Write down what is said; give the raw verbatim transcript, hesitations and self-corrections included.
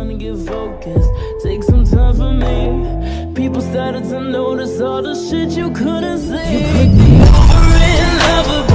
trying to get focused. Take some time for me. People started to notice all the shit you couldn't see. You put me over and never